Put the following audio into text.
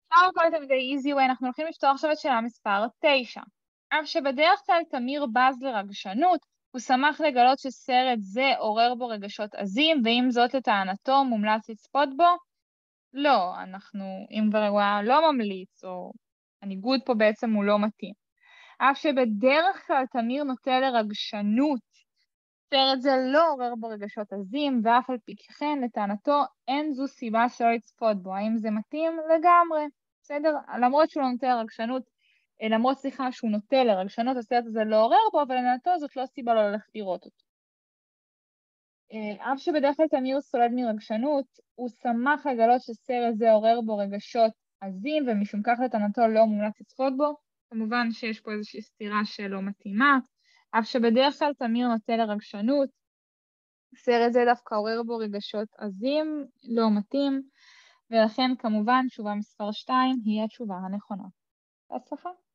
כל תלמידי EasyWay, אנחנו הולכים לפתוח עכשיו את שאלה מספר 9. אף שבדרך כלל תמיר בז לרגשנות, הוא שמח לגלות שסרט זה עורר בו רגשות עזים, ועם זאת לטענתו מומלץ לצפות בו? לא, אם כבר הוא היה לא ממליץ, או הניגוד פה בעצם הוא לא מתאים. אף שבדרך כלל תמיר נוטה לרגשנות, סרט זה לא עורר בו רגשות עזים, ואף על פי כן לטענתו אין זו סיבה שלא לצפות בו. האם זה מתאים? לגמרי. בסדר? למרות שהוא לא נוטה לרגשנות, למרות שהוא נוטה לרגשנות, הסרט הזה לא עורר בו, אבל לטענתו זאת לא סיבה לא ללכת לראות אותו. אף שבדרך כלל תמיר סולד מרגשנות, הוא שמח לגלות שסרט זה עורר בו רגשות עזים, ומשום כך לטענתו לא מומלץ לצפות בו. כמובן שיש פה איזושהי סתירה שלא מתאימה. אף שבדרך כלל תמיר נוטה לרגשנות, סרט זה דווקא עורר בו רגשות עזים, לא מתאים, ולכן כמובן תשובה מספר 2 היא התשובה הנכונה. בהצלחה.